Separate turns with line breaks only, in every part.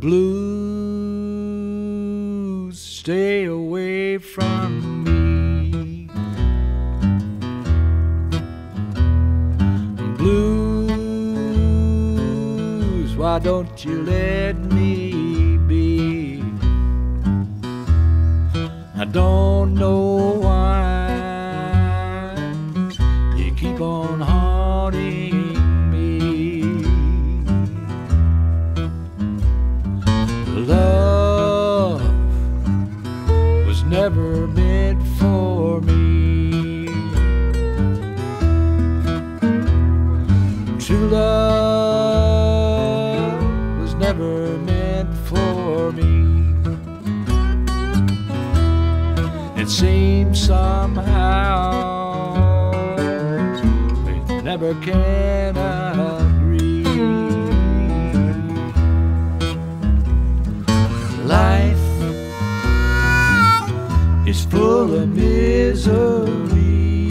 blues stay away from me. Blues, why don't you let me be? I don't know why you keep on haunting me. Love was never meant for me. True love was never meant for me. It seems somehow we never can agree. Life is full of misery.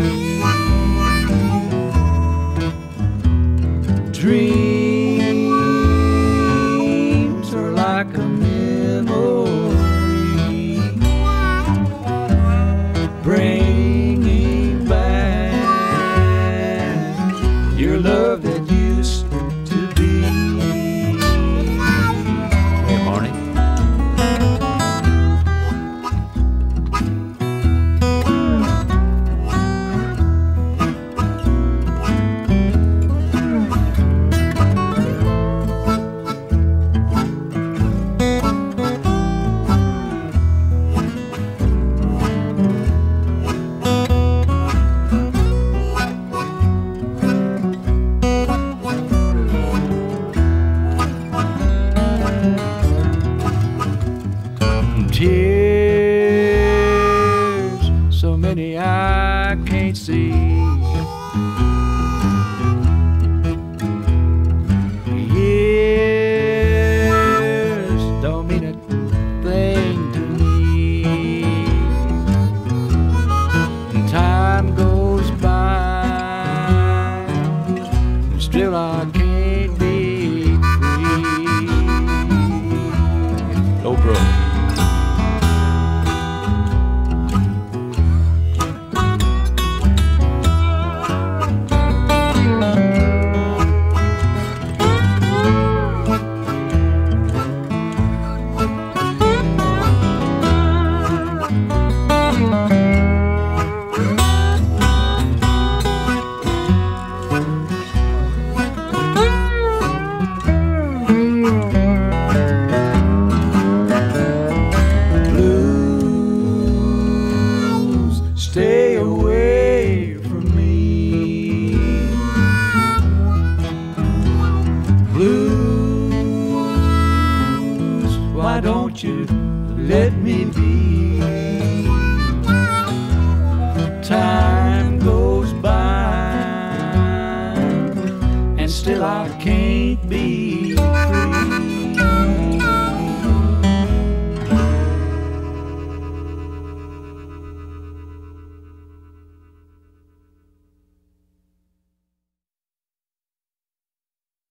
Dreams are like a memory, bringing back your love that used to be. Hey, Barney. Tears, so many I can't see. Years don't mean a thing to me. And time goes by, and still I can't